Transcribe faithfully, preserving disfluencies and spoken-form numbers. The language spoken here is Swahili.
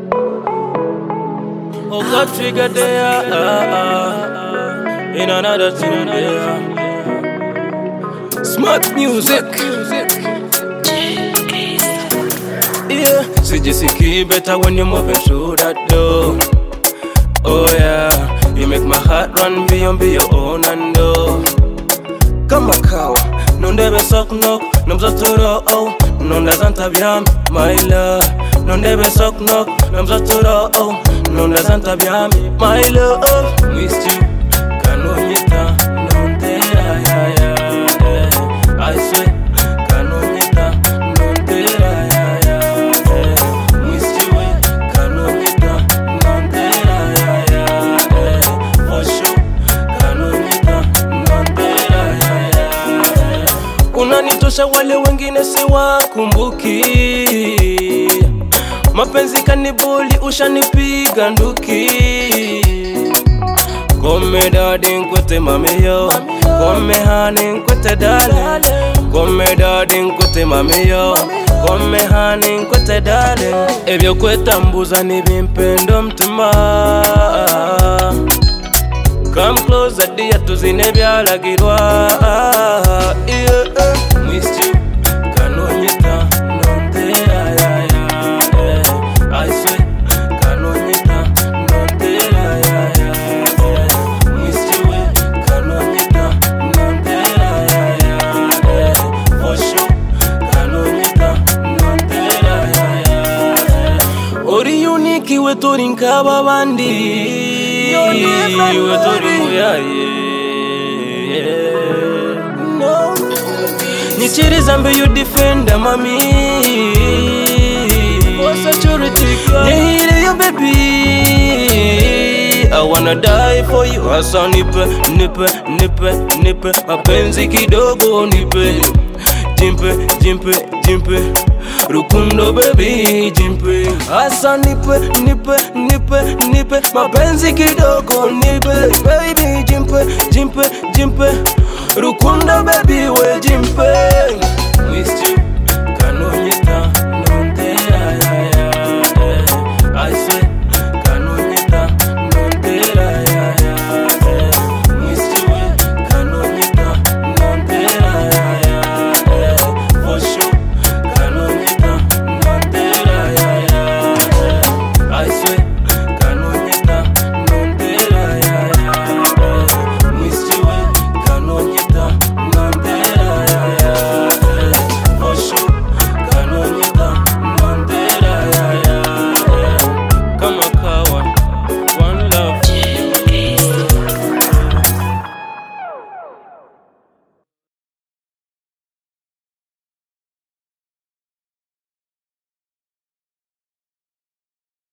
Oga Triger there, uh, uh, in another thing there. Smart music. Yeah, sijisiki better when you moving through that door. Oh yeah, you make my heart run beyond be your own and do. Kama kawa, nondebe sok nok, namzaturo oh, nondazanta biam, my love. Nondebe sok nok, namzaturo oh, nondazanta biam, my love. Missed you, kanonyita, Nonteera ya ya, eh. I swear, kanonyita, Nonteera ya ya, eh. Missed you, kanonyita, Nonteera ya ya, eh. For sure, kanonyita, Nonteera ya ya, eh. Unanitosha wale wengine siwakumbuki. Mapenzi kanibuli ushanipiga nduki. Come daddy nkwete mami yo, come honey nkwete darling. Come daddy nkwete mami yo, come honey nkwete darling. Ebyo kweta mbuza nibimpendo mtima. Come closer dear tuzine byalagirwa. Yeah, missed you, kanonyita, Nonteera ya ya, eh. I swear, kanonyita, Nonteera ya ya, eh. Missed you, kanonyita, Nonteera ya ya, eh. For sure, kanonyita, Nonteera ya ya, eh. Ori unique we tori nkaba bandi, we tori muyaye. Nichiri zambe you defend mami. For security girl, yeah, you baby. I wanna die for you. Asa nipe, nipe, nipe, nipe. Mapenzi kidogo nipe. Jimpe, jimpe, jimpe. Rukundo baby jimpe. Asa nipe, nipe, nipe, nipe. Mapenzi kidogo nipe. Baby jimpe, jimpe, jimpe. Rukundo baby we jimpe. Missed you.